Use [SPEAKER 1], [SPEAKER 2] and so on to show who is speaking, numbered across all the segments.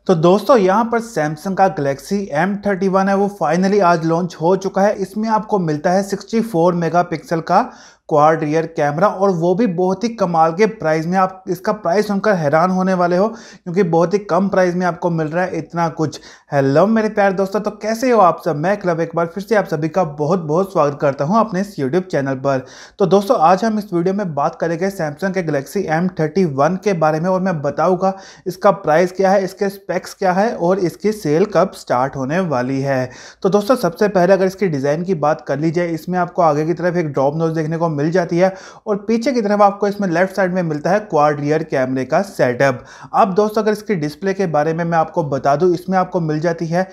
[SPEAKER 1] तो दोस्तों यहाँ पर सैमसंग का गैलेक्सी M31 है वो फाइनली आज लॉन्च हो चुका है। इसमें आपको मिलता है 64 मेगापिक्सल का क्वाड रियर कैमरा और वो भी बहुत ही कमाल के प्राइस में। आप इसका प्राइस सुनकर हैरान होने वाले हो क्योंकि बहुत ही कम प्राइस में आपको मिल रहा है इतना कुछ। हेलो मेरे प्यारे दोस्तों, तो कैसे हो आप सब। मैं क्लब एक बार फिर से आप सभी का बहुत बहुत स्वागत करता हूं अपने इस यूट्यूब चैनल पर। तो दोस्तों आज हम इस वीडियो में बात करेंगे सैमसंग के गैलेक्सी M31 के बारे में और मैं बताऊंगा इसका प्राइस क्या है, इसके स्पेक्स क्या है और इसकी सेल कब स्टार्ट होने वाली है। तो दोस्तों सबसे पहले अगर इसकी डिज़ाइन की बात कर ली जाए, इसमें आपको आगे की तरफ एक ड्रॉप नोज देखने को मिल जाती है और पीछे की तरफ आपको इसमें लेफ्ट साइड में मिलता है क्वाड रियर कैमरे का सेटअप। अब दोस्तों अगर इसकी डिस्प्ले के बारे में मैं आपको बता दूं, इसमें आपको मिल जाती है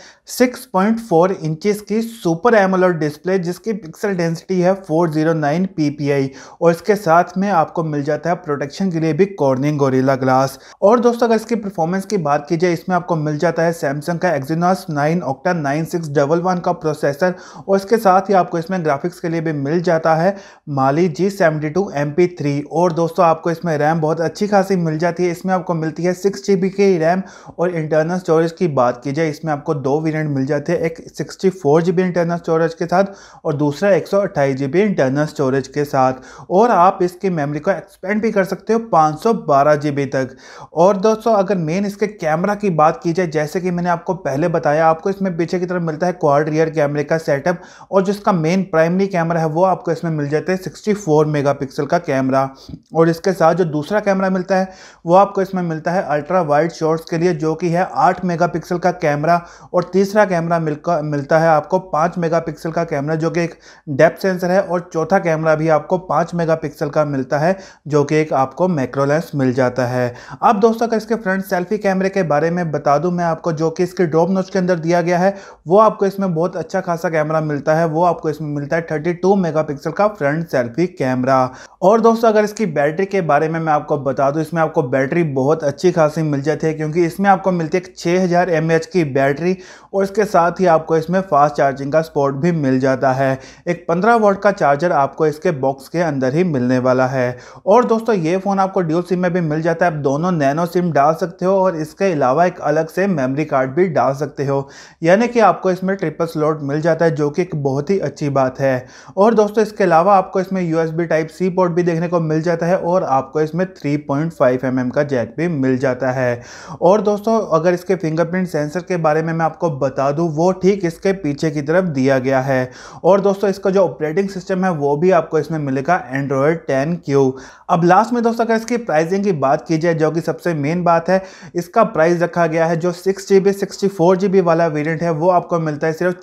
[SPEAKER 1] 6.4 इंचेस की सुपर एमोलेड डिस्प्ले जिसकी पिक्सल डेंसिटी है 409 ppi और इसके साथ में आपको मिल जाता है प्रोटेक्शन के लिए भी कॉर्निंग गोरिल्ला ग्लास। और दोस्तों अगर इसकी परफॉर्मेंस की बात की जाए, इसमें आपको मिल जाता है सैमसंग का एक्सिनोस 9 ऑक्टा 9611 का प्रोसेसर और इसके साथ ही आपको इसमें ग्राफिक्स के लिए भी मिल जाता है माली G72 MP3। और दोस्तों आपको इसमें रैम बहुत अच्छी खासी मिल जाती है। इसमें आपको मिलती है 6 GB की रैम और इंटरनल स्टोरेज की बात की जाए, इसमें आपको दो वेरिएंट मिल जाते हैं, एक 64 GB इंटरनल स्टोरेज के साथ और दूसरा 128 GB इंटरनल स्टोरेज के साथ। और आप इसकी मेमोरी को एक्सपेंड भी कर सकते हो 512 GB तक। और दोस्तों अगर मेन इसके कैमरा की बात की जाए, जैसे कि मैंने आपको पहले बताया, आपको इसमें पीछे की तरफ मिलता है क्वाड रियर कैमरे का सेटअप और जिसका मेन प्राइमरी कैमरा है वो आपको इसमें मिल जाता है 64 मेगापिक्सल का कैमरा। और इसके साथ जो दूसरा कैमरा मिलता है वो आपको इसमें मिलता है अल्ट्रा वाइड शॉट्स के लिए, जो कि है 8 मेगापिक्सल का कैमरा। और तीसरा कैमरा मिलता है आपको 5 मेगापिक्सल का कैमरा जो कि एक डेप्थ सेंसर है। और चौथा कैमरा भी आपको 5 मेगापिक्सल का मिलता है जो कि एक आपको मैक्रो लेंस मिल जाता है। अब दोस्तों अगर इसके फ्रंट सेल्फी कैमरे के बारे में बता दूं मैं आपको, जो कि इसके ड्रॉप नोच के अंदर दिया गया है, वो आपको इसमें बहुत अच्छा खासा कैमरा मिलता है। वो आपको इसमें मिलता है 32 मेगापिक्सल का फ्रंट सेल्फी कैमरा। और दोस्तों अगर इसकी बैटरी के बारे में मैं आपको बता दूं, इसमें आपको बैटरी बहुत अच्छी खासी मिल जाती है क्योंकि इसमें आपको मिलती है 6000 mAh की बैटरी और इसके साथ ही आपको इसमें फास्ट चार्जिंग का सपोर्ट भी मिल जाता है। एक 15 वोल्ट का चार्जर आपको इसके बॉक्स के अंदर ही मिलने वाला है। और दोस्तों ये फ़ोन आपको ड्यूल सिम में भी मिल जाता है, आप दोनों नैनो सिम डाल सकते हो और इसके अलावा एक अलग से मेमोरी कार्ड भी डाल सकते हो, यानी कि आपको इसमें ट्रिपल स्लॉट मिल जाता है जो कि एक बहुत ही अच्छी बात है। और दोस्तों इसके अलावा आपको इसमें USB Type-C पोर्ट भी देखने को मिल जाता है और आपको इसमें 3.5 mm का जैक भी मिल जाता है। और दोस्तों अगर इसके फिंगरप्रिंट सेंसर के बारे में मैं आपको बता दूं, वो ठीक इसके पीछे की तरफ दिया गया है। और दोस्तों इसका जो ऑपरेटिंग सिस्टम है वो भी आपको इसमें मिलेगा Android 10Q। अब लास्ट में दोस्तों अगर इसकी प्राइसिंग की बात की जाए, जो कि सबसे मेन बात है, इसका प्राइस रखा गया है जो 6 GB 64 GB वाला वेरिएंट है वो आपको मिलता है सिर्फ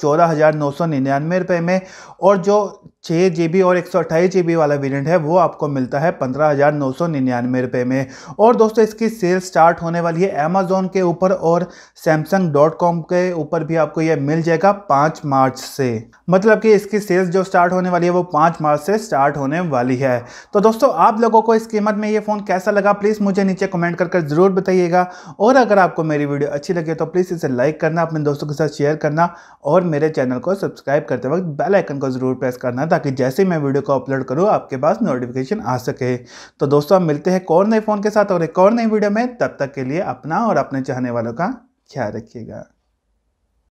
[SPEAKER 1] 14,999 रुपये में। और जो 6 GB और 128 GB वाला वेरिएंट है वो आपको मिलता है 15,999 रुपये में। और दोस्तों इसकी सेल स्टार्ट होने वाली है अमेजोन के ऊपर और samsung.com के ऊपर भी आपको यह मिल जाएगा 5 मार्च से। मतलब कि इसकी सेल्स जो स्टार्ट होने वाली है वो 5 मार्च से स्टार्ट होने वाली है। तो दोस्तों आप लोगों को इस कीमत में ये फ़ोन कैसा लगा प्लीज़ मुझे नीचे कमेंट कर ज़रूर बताइएगा। और अगर आपको मेरी वीडियो अच्छी लगे तो प्लीज़ इसे लाइक करना, अपने दोस्तों के साथ शेयर करना और मेरे चैनल को सब्सक्राइब करते वक्त बेल आइकन को ज़रूर प्रेस करना ताकि जैसे मैं वीडियो को अपलोड करूँ आपके पास नोटिफिकेशन आ सके। तो दोस्तों हम मिलते हैं एक और नए फ़ोन के साथ और एक और नई वीडियो में। तब तक के लिए अपना और अपने चाहने वालों का ख्याल रखिएगा।